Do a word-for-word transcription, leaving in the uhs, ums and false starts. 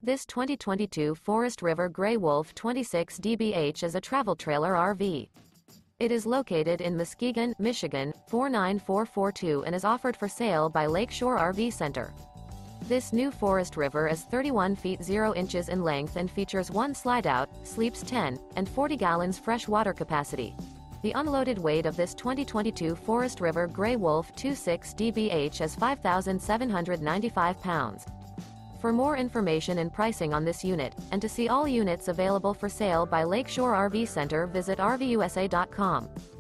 This twenty twenty-two Forest River Grey Wolf twenty-six D B H is a travel trailer R V. It is located in Muskegon, Michigan, four nine four four two and is offered for sale by Lakeshore R V Center. This new Forest River is thirty-one feet zero inches in length and features one slideout, sleeps ten, and forty gallons fresh water capacity. The unloaded weight of this twenty twenty-two Forest River Grey Wolf twenty-six D B H is five thousand seven hundred ninety-five pounds. For more information and pricing on this unit, and to see all units available for sale by Lakeshore R V Center, visit R V U S A dot com.